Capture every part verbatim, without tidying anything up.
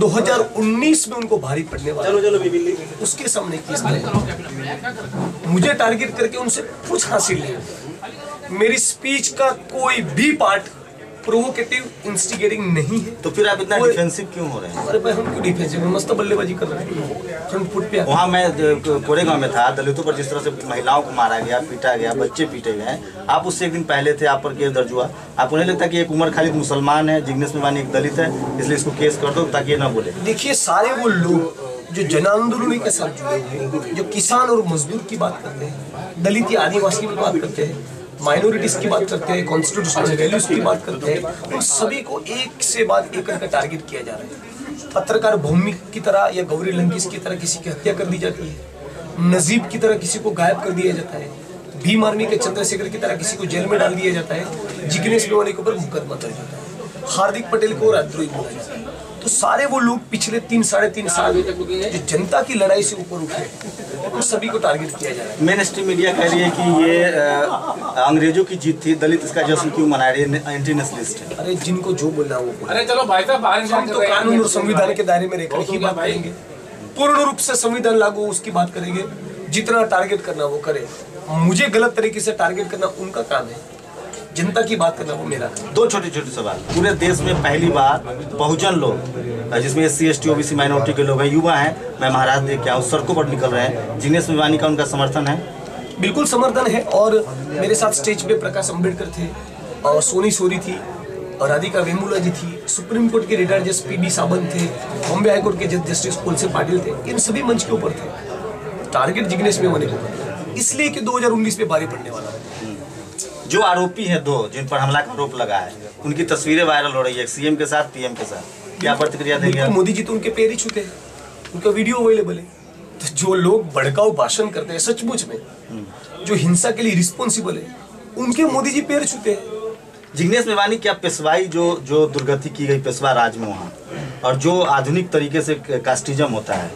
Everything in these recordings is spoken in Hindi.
दो हज़ार उन्नीस में उनको भारी पड़ने वाला, चलो चलो उसके सामने किस तरह मुझे टारगेट करके उनसे कुछ हासिल नहीं। मेरी स्पीच का कोई भी पार्ट प्रोवोकेटिव इंस्टिगेटिंग नहीं है। तो फिर आप इतना डिफेंसिव क्यों हो रहे हैं? अरे भाई हम क्यों डिफेंसिव, मस्त बल्लेबाजी कर रहे हैं फ्रंट फुट पे। वहाँ मैं कोरेगांव में था, दलितों पर जिस तरह से महिलाओं को मारा गया, पीटा गया, बच्चे पीटे गए, आप उससे एक दिन पहले थे, आप पर केस दर्ज हुआ। आपको नहीं लगता कि एक उमर खालिद मुसलमान है, जिग्नेश मेवानी एक दलित है, इसलिए इसको केस कर दो ताकि ये ना बोले? देखिए, सारे वो लोग जो जन आंदोलन के साथ जुड़े हुए हैं, जो किसान और मजदूर की बात करते हैं, दलित या आदिवासी की बात करते हैं, माइनॉरिटीज की बात करते हैं, कॉन्स्टिट्यूशनल वैल्यूज की बात करते हैं, उन सभी को एक से बाद एक करके टारगेट किया जा रहा है। पत्रकार भौमिक की तरह या गौरी लंकेश की तरह किसी की हत्या कर दी जाती है, नजीब की तरह किसी को गायब कर दिया जाता है, भीम आर्मी के चंद्रशेखर की तरह किसी को जेल में डाल दिया जाता है, जिग्नेश मेवानी के ऊपर मुकदमा दर्ज होता है, हार्दिक पटेल को राजद्रोही बोला जाता है। तो सारे वो लोग पिछले तीन साढ़े तीन साल जो जनता की लड़ाई से ऊपर उठे, उन सभी को टारगेट किया जा रहा है। मेन स्ट्रीम मीडिया कह रही है कि ये आ, अंग्रेजों की जीत थी, दलित इसका जश्न क्यों मना रही है, एंटी नेशनलिस्ट है। अरे जिनको जो बोलना है वो बोले। अरे चलो भाई साहब, हम तो कानून और संविधान के दायरे में रहकर ही बात करेंगे, पूर्ण रूप से संविधान लागू उसकी बात करेंगे। जितना टारगेट करना वो करे, मुझे गलत तरीके से टारगेट करना उनका काम है, जनता की बात करना वो मेरा काम। दो छोटे छोटे सवाल। पूरे देश में पहली बार बहुजन लोग, जिसमें S C S T OBC minority के लोग हैं, युवा हैं, मैं महाराज देख के आऊँ, सड़कों पर निकल रहे हैं, जिग्नेश मेवानी का उनका समर्थन है? बिल्कुल समर्थन है। और मेरे साथ स्टेज पे प्रकाश अम्बेडकर थे, और सोनी सोरी थी, और राधिका वेमुला जी थी, सुप्रीम कोर्ट के रिटायर्ड जज पी बी सावंत थे, बॉम्बे हाई कोर्ट के जज जस्टिस कोलसे पाटिल थे। इन सभी मंच के ऊपर थे। टारगेट जिग्नेश मेवानी को इसलिए कि दो हज़ार उन्नीस में भारी पड़ने वाला है। जो आरोपी हैं दो, जिन पर हमला का आरोप लगा है, उनकी तस्वीरें वायरल हो रही है, सीएम के साथ, पीएम के साथ, क्या प्रतिक्रिया देंगे? मोदी जी तो उनके पैर ही छूते हैं, उनका वीडियो अवेलेबल है। तो जो लोग भड़काऊ भाषण करते हैं सचमुच में, जो हिंसा के लिए रिस्पॉन्सिबल है, उनके मोदी जी पैर छूते हैं। जिग्नेश मेवानी क्या पेशवाई जो जो दुर्गति की गई पेशवा राज में वहाँ, और जो आधुनिक तरीके से कास्टिज्म होता है,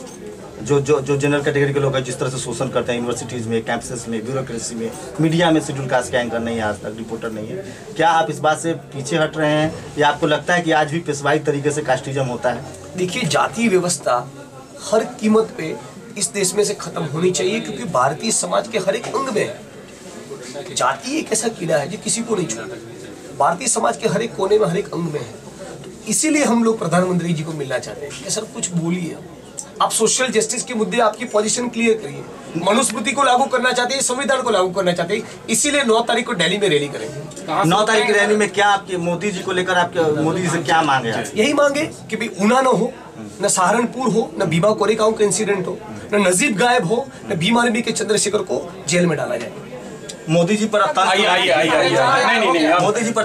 जो जो जो जनरल कैटेगरी के लोग हैं जिस तरह से शोषण करते हैं यूनिवर्सिटीज़ में, कैंपसेस में, ब्यूरोक्रेसी में, मीडिया में शेड्यूल कास्ट के एंकर नहीं है, आज तक रिपोर्टर नहीं है, क्या आप इस बात से पीछे हट रहे हैं या आपको लगता है कि आज भी पेशवाई तरीके से कास्टिज्म होता है? देखिए, जातीय व्यवस्था हर कीमत पे इस देश में से खत्म होनी चाहिए, क्योंकि भारतीय समाज के हर एक अंग में है। जाति एक ऐसा कीड़ा है जो किसी को नहीं छोड़ता, भारतीय समाज के हर एक कोने में, हर एक अंग में है। तो इसीलिए हम लोग प्रधानमंत्री जी को मिलना चाहते हैं कि सर कुछ बोलिए, आप सोशल जस्टिस के मुद्दे आपकी पोजीशन क्लियर करिए। मनुस्मृति को लागू करना चाहते हैं, संविधान को लागू करना चाहते हैं, इसीलिए नौ तारीख को दिल्ली में रैली करेंगे। नौ तारीख की रैली में क्या आपके मोदी जी को लेकर आपके मोदी जी से क्या मांगे? यही मांगे कि भाई ऊना न हो, न सहारनपुर हो, न भीमा कोरेगांव का इंसिडेंट हो, न नजीब गायब हो, न भीम आर्मी के चंद्रशेखर को जेल में डाला जाए। मोदी जी पर अब आइए आइए आइए नहीं नहीं नहीं मोदी जी पर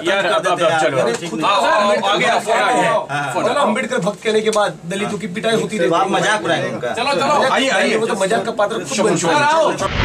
अम्बेडकर भक्त कहने के बाद दलितों की पिटाई होती रही। आप मजाक उड़ाएंगे उनका? चलो चलो आइए आइए, वो तो मजाक का पात्र खुद बन चुका है।